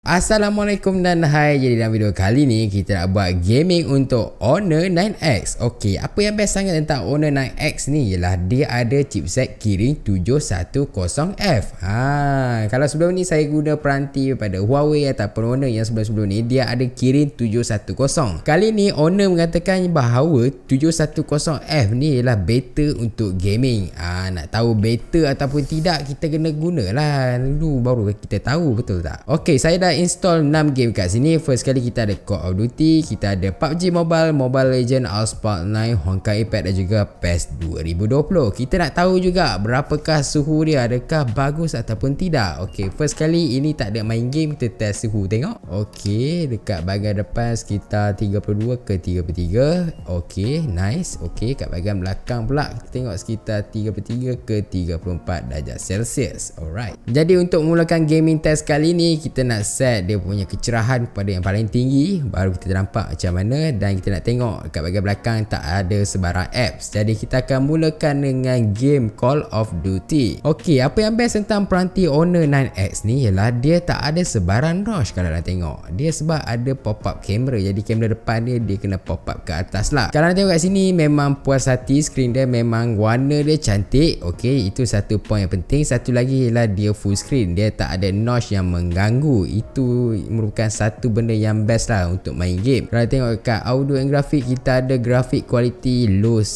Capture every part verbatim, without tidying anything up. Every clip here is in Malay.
Assalamualaikum dan hai. Jadi dalam video kali ni kita nak buat gaming untuk Honor nine X. Okey, apa yang best sangat tentang Honor nine X ni ialah dia ada chipset Kirin tujuh satu kosong F. Ha, kalau sebelum ni saya guna peranti daripada Huawei ataupun Honor yang sebelum-sebelum ni dia ada Kirin tujuh satu kosong. Kali ni Honor mengatakan bahawa tujuh satu kosong F ni ialah better untuk gaming. Ha, nak tahu better ataupun tidak kita kena gunalah dulu baru kita tahu, betul tak? Okey, saya dah install enam game kat sini. First kali kita ada Call of Duty, kita ada P U B G Mobile, Mobile Legends, Allspark Online, Honkai Impact dan juga P E S dua ribu dua puluh. Kita nak tahu juga berapakah suhu dia, adakah bagus ataupun tidak. Okey, first kali ini tak ada main game, kita test suhu tengok. Okey, dekat bahagian depan sekitar tiga puluh dua ke tiga puluh tiga. Okey, nice. Okey, kat bahagian belakang pula kita tengok sekitar tiga puluh tiga ke tiga puluh empat darjah Celsius. Alright. Jadi untuk memulakan gaming test kali ni kita nak set dia punya kecerahan pada yang paling tinggi, baru kita nampak macam mana. Dan kita nak tengok kat bahagian belakang tak ada sebarang apps. Jadi kita akan mulakan dengan game Call of Duty. Okey, apa yang best tentang peranti Honor nine X ni ialah dia tak ada sebarang notch. Kalau nak tengok dia sebab ada pop up kamera, jadi kamera depan dia dia kena pop up ke atas lah. Kalau nak tengok kat sini memang puas hati, skrin dia memang warna dia cantik. Okey, itu satu point yang penting. Satu lagi ialah dia full screen, dia tak ada notch yang mengganggu. Itu merupakan satu benda yang best lah untuk main game. Kalau tengok kat audio and grafik, kita ada grafik quality low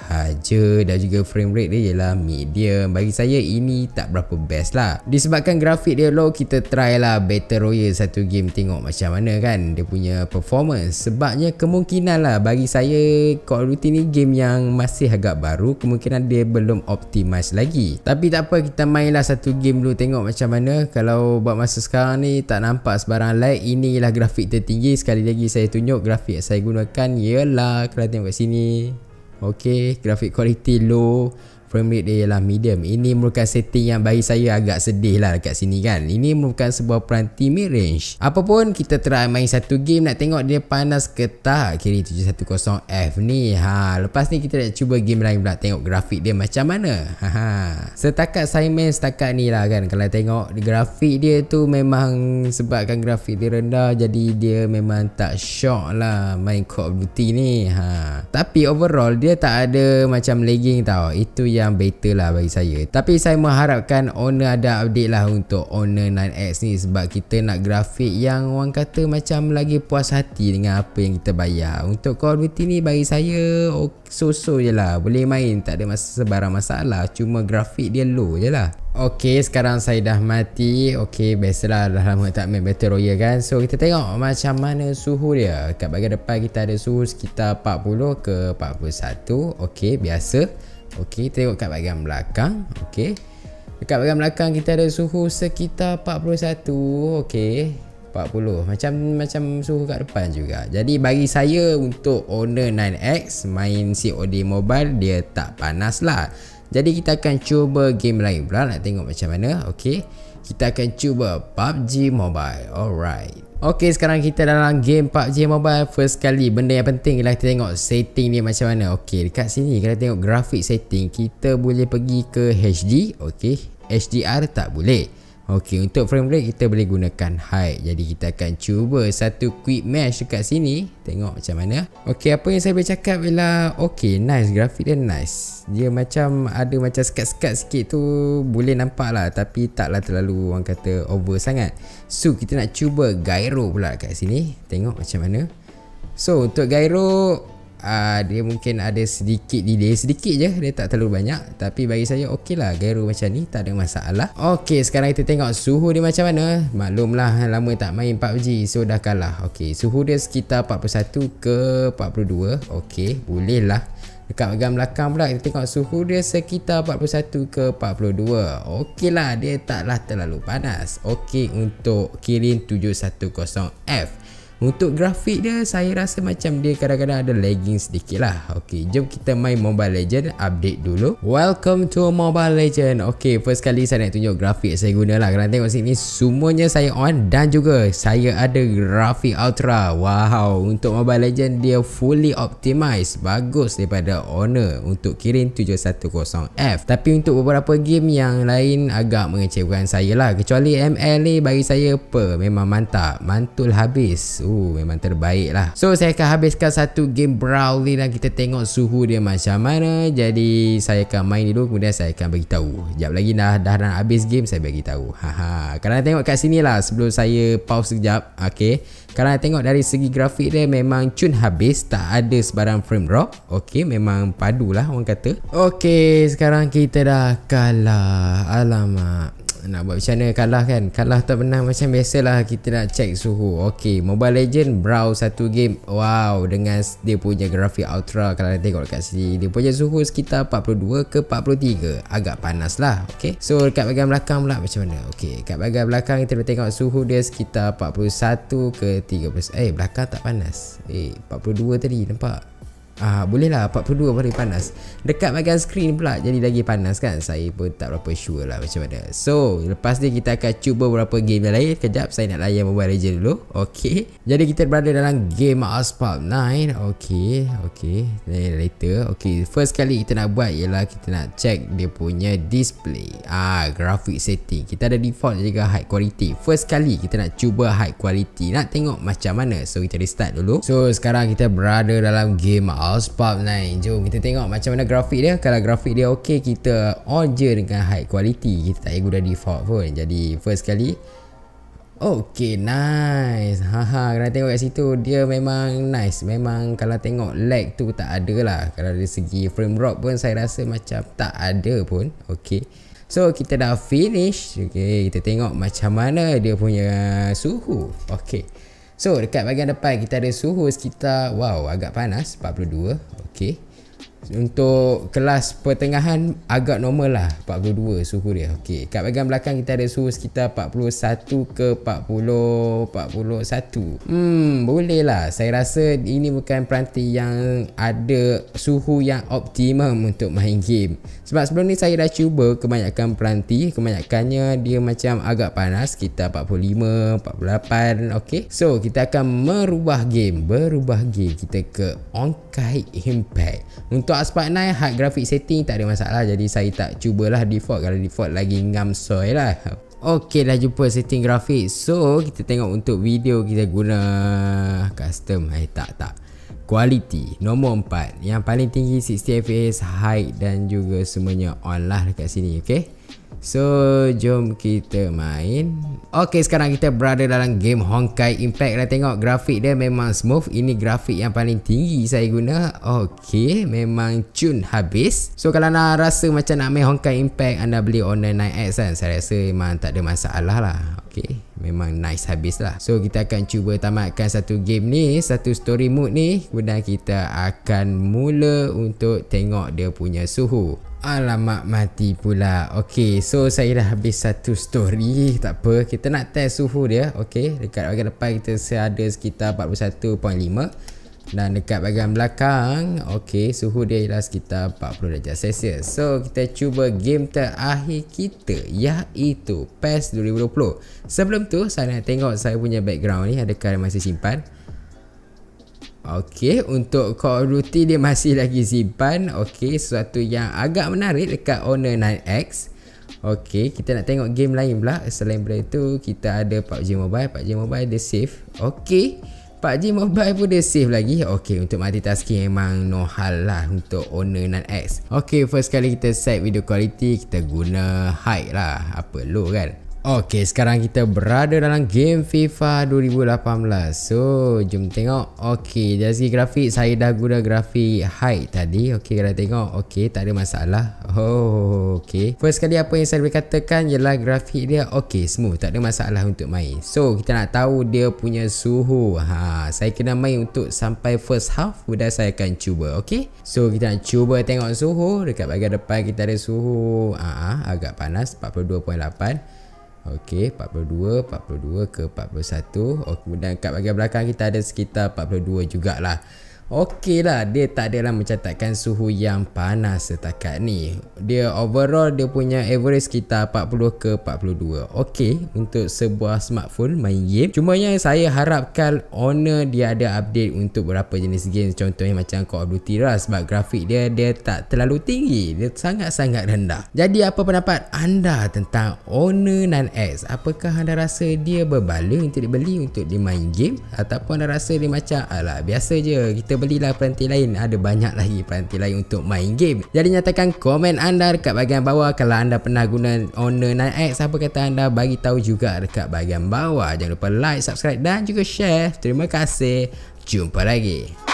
sahaja dan juga frame rate dia ialah medium. Bagi saya ini tak berapa best lah. Disebabkan grafik dia low, kita try lah Battle Royale satu game, tengok macam mana kan dia punya performance. Sebabnya kemungkinan lah bagi saya Call of Duty ni game yang masih agak baru, kemungkinan dia belum optimize lagi. Tapi tak apa, kita main lah satu game dulu tengok macam mana. Kalau buat masa sekarang ni tak nampak sebarang lag. Ini ialah grafik tertinggi. Sekali lagi saya tunjuk grafik yang saya gunakan ialah, kalau tengok kat sini, ok, grafik quality low, frame rate dia ialah medium. Ini merupakan setting yang bagi saya agak sedih lah dekat sini kan. Ini merupakan sebuah peranti mid range. Apapun kita try main satu game, nak tengok dia panas ke tak Kirin tujuh satu kosong F ni. Ha, lepas ni kita nak cuba game lain pula, tengok grafik dia macam mana. Ha, ha. Setakat saya main setakat ni lah kan. Kalau tengok grafik dia tu memang sebabkan grafik dia rendah, jadi dia memang tak shock lah main Call of Duty ni. Ha. Tapi overall dia tak ada macam lagging tau. Itu yang yang better lah bagi saya. Tapi saya mengharapkan Honor ada update lah untuk Honor nine X ni, sebab kita nak grafik yang orang kata macam lagi puas hati dengan apa yang kita bayar. Untuk Call of Duty ni bagi saya so-so je lah, boleh main, tak ada masa sebarang masalah, cuma grafik dia low je lah. Ok, sekarang saya dah mati. Ok, biasalah dah lama tak main Battle Royale kan. So kita tengok macam mana suhu dia. Kat bahagian depan kita ada suhu sekitar empat puluh ke empat puluh satu. Ok, biasa. Okey, tengok kat bahagian belakang. Okey, dekat bahagian belakang kita ada suhu sekitar empat puluh satu. Okey, empat puluh macam macam suhu kat depan juga. Jadi bagi saya untuk Honor nine X main C O D Mobile dia tak panas lah. Jadi kita akan cuba game lain pula, nak tengok macam mana. Okey, kita akan cuba P U B G Mobile. Alright. Ok, sekarang kita dalam game P U B G Mobile. First kali benda yang penting ialah kita tengok setting dia macam mana. Ok, dekat sini kalau tengok grafik setting, kita boleh pergi ke H D. Ok, H D R tak boleh. Ok, untuk frame rate kita boleh gunakan high. Jadi kita akan cuba satu quick match dekat sini, tengok macam mana. Ok, apa yang saya boleh cakap ialah ok, nice, grafik dia nice. Dia macam ada macam sekat-sekat sikit tu, boleh nampak lah, tapi taklah terlalu orang kata over sangat. So kita nak cuba gyro pula kat sini, tengok macam mana. So untuk gyro Uh, dia mungkin ada sedikit delay, sedikit je, dia tak terlalu banyak. Tapi bagi saya ok lah, gyro macam ni tak ada masalah. Ok, sekarang kita tengok suhu dia macam mana. Maklumlah lama tak main P U B G, so dah kalah. Ok, suhu dia sekitar empat puluh satu ke empat puluh dua. Ok, boleh lah. Dekat bahagian belakang pula kita tengok suhu dia sekitar empat puluh satu ke empat puluh dua. Ok lah, dia taklah terlalu panas. Ok untuk Kirin tujuh satu kosong F. Untuk grafik dia, saya rasa macam dia kadang-kadang ada lagging sedikit lah. Ok, jom kita main Mobile Legend. Update dulu. Welcome to Mobile Legend. Ok, first kali saya nak tunjuk grafik saya guna lah. Korang tengok sini, semuanya saya on. Dan juga saya ada grafik Ultra. Wow, untuk Mobile Legend dia fully optimized. Bagus daripada Honor untuk Kirin tujuh satu kosong F. Tapi untuk beberapa game yang lain agak mengecewakan saya lah. Kecuali M L ni bagi saya apa, memang mantap. Mantul habis. Uh, memang terbaik lah. So saya akan habiskan satu game Brawl ni dan kita tengok suhu dia macam mana. Jadi saya akan main dulu, kemudian saya akan beritahu. Sekejap lagi dah dah nak habis game saya beritahu. Haha. Korang tengok kat sini lah sebelum saya pause sekejap. Okay. Korang tengok dari segi grafik dia memang cun habis, tak ada sebarang frame drop. Okay, memang padu lah orang kata. Okay, sekarang kita dah kalah. Alamak, nak buat macam mana kalah kan? Kalah tak benar macam biasalah, kita nak check suhu. Ok, Mobile Legend Brawl satu game. Wow, dengan dia punya grafik Ultra. Kalau tengok kat sini, dia punya suhu sekitar empat puluh dua ke empat puluh tiga. Agak panas lah. Ok, so dekat bahagian belakang pula macam mana? Ok, kat bahagian belakang kita boleh tengok suhu dia sekitar empat puluh satu ke tiga puluh. Eh, belakang tak panas. Eh, empat puluh dua tadi nampak. Ah, boleh lah empat puluh dua paling panas. Dekat bahagian screen pula jadi lagi panas kan. Saya pun tak berapa sure lah macam mana. So lepas ni kita akan cuba beberapa game yang lain. Kejap saya nak layan Mobile Legends dulu. Ok, jadi kita berada dalam game Asphalt nine. Ok, ok, later. Ok, first kali kita nak buat ialah kita nak check dia punya display. Ah, graphic setting. Kita ada default juga high quality. First kali kita nak cuba high quality, nak tengok macam mana. So kita restart dulu. So sekarang kita berada dalam game Asphalt nine. Jom kita tengok macam mana grafik dia. Kalau grafik dia ok, kita on je dengan high quality. Kita tak payah guna default pun. Jadi first kali ok, nice. Haha, kena tengok kat situ, dia memang nice. Memang kalau tengok lag tu tak ada lah. Kalau dari segi frame drop pun saya rasa macam tak ada pun. Ok, so kita dah finish. Ok, kita tengok macam mana dia punya suhu. Ok, so dekat bahagian depan kita ada suhu sekitar, wow, agak panas, empat puluh dua. Ok, untuk kelas pertengahan agak normal lah, empat puluh dua suhu dia. Ok, kat bahagian belakang kita ada suhu sekitar empat puluh satu ke empat puluh, empat puluh satu. Hmm, boleh lah. Saya rasa ini bukan peranti yang ada suhu yang optimum untuk main game. Sebab sebelum ni saya dah cuba kebanyakan peranti, kebanyakannya dia macam agak panas, sekitar empat puluh lima, empat puluh lapan. Ok, so kita akan merubah game, berubah game kita ke Honkai Impact. Untuk Asphalt nine hard graphic setting tak ada masalah, jadi saya tak cubalah default. Kalau default lagi ngam soy lah. Ok, dah jumpa setting grafik. So kita tengok untuk video kita guna custom. Eh tak tak quality nombor empat, yang paling tinggi enam puluh F P S, height dan juga semuanya on lah dekat sini. Ok, so jom kita main. Ok, sekarang kita berada dalam game Honkai Impact. Dah tengok grafik dia memang smooth. Ini grafik yang paling tinggi saya guna. Ok, memang cun habis. So kalau nak rasa macam nak main Honkai Impact, anda beli Honor nine X kan. Saya rasa memang tak ada masalah lah. Ok, memang nice habis lah. So kita akan cuba tamatkan satu game ni, satu story mode ni. Kemudian kita akan mula untuk tengok dia punya suhu. Alamak, mati pula. Ok, so saya dah habis satu story. Tak apa, kita nak test suhu dia. Ok, dekat bahagian depan kita ada sekitar empat puluh satu perpuluhan lima. Dan dekat bahagian belakang, ok, suhu dia ialah sekitar empat puluh darjah Celsius. So kita cuba game terakhir kita, iaitu P E S dua ribu dua puluh. Sebelum tu saya nak tengok saya punya background ni, adakah masih simpan. Ok, untuk Call of Duty dia masih lagi simpan. Ok, sesuatu yang agak menarik dekat Honor nine X. Ok, kita nak tengok game lain pula. Selain daripada itu, kita ada P U B G Mobile. P U B G Mobile dia save. Ok, P U B G Mobile pun dia save lagi. Ok, untuk multitasking memang no hal lah untuk Honor nine X. Ok, first kali kita set video quality, kita guna high lah. Apa low kan. Ok, sekarang kita berada dalam game FIFA dua ribu lapan belas. So, jom tengok. Ok, dari segi grafik saya dah guna grafik high tadi. Ok, kalau tengok, ok, tak ada masalah. Oh, ok. First kali apa yang saya boleh katakan ialah grafik dia ok, smooth, tak ada masalah untuk main. So, kita nak tahu dia punya suhu. Ha, saya kena main untuk sampai first half, kemudian saya akan cuba. Ok, so kita nak cuba tengok suhu. Dekat bahagian depan kita ada suhu ah, agak panas, empat puluh dua perpuluhan lapan. Okey, empat puluh dua, empat puluh dua ke empat puluh satu. Oh, kemudian kat bahagian belakang kita ada sekitar empat puluh dua jugalah. Okey lah, dia tak adalah mencatatkan suhu yang panas setakat ni. Dia overall dia punya average sekitar empat puluh ke empat puluh dua. Okey untuk sebuah smartphone main game. Cuma yang saya harapkan Honor dia ada update untuk beberapa jenis game, contohnya macam Call of Duty lah, sebab grafik dia dia tak terlalu tinggi, dia sangat-sangat rendah. Jadi apa pendapat anda tentang Honor nine X? Apakah anda rasa dia berbalik untuk dibeli untuk dimain game, ataupun anda rasa dia macam alah biasa je, kita belilah peranti lain, ada banyak lagi peranti lain untuk main game. Jadi nyatakan komen anda dekat bahagian bawah. Kalau anda pernah guna Honor nine X, apa kata anda, bagi tahu juga dekat bahagian bawah. Jangan lupa like, subscribe dan juga share. Terima kasih, jumpa lagi.